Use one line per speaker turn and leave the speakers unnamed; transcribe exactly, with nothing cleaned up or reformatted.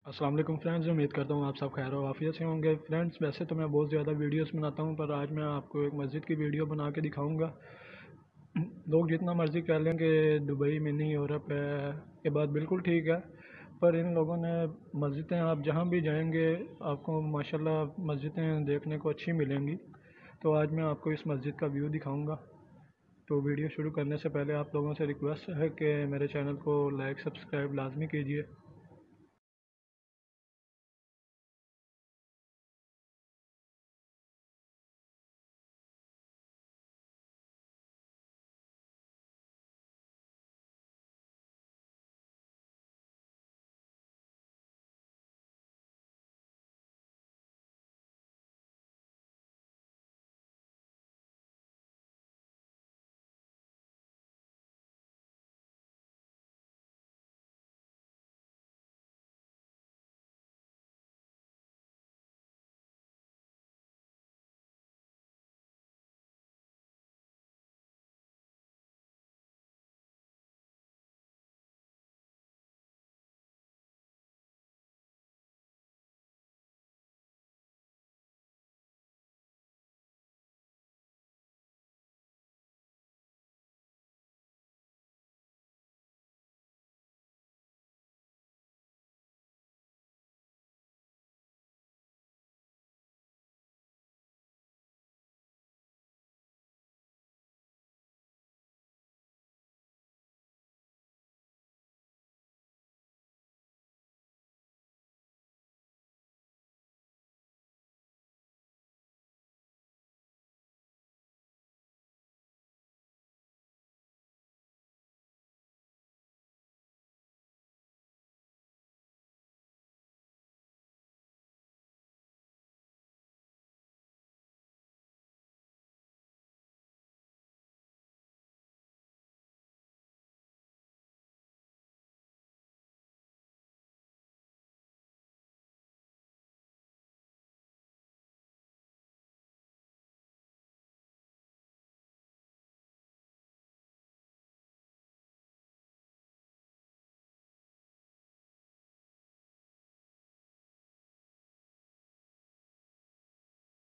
अस्सलाम वालेकुम फ्रेंड्स, उम्मीद करता हूँ आप सब खैर और आफियत से होंगे। फ्रेंड्स, वैसे तो मैं बहुत ज़्यादा वीडियोस बनाता हूँ, पर आज मैं आपको एक मस्जिद की वीडियो बना के दिखाऊंगा। लोग जितना मर्ज़ी कह लें कि दुबई मिनी यूरोप है, ये बात बिल्कुल ठीक है, पर इन लोगों ने मस्जिदें, आप जहाँ भी जाएंगे आपको माशाल्लाह मस्जिदें देखने को अच्छी मिलेंगी। तो आज मैं आपको इस मस्जिद का व्यू दिखाऊँगा। तो वीडियो शुरू करने से पहले आप लोगों से रिक्वेस्ट है कि मेरे चैनल को लाइक सब्सक्राइब लाजमी कीजिए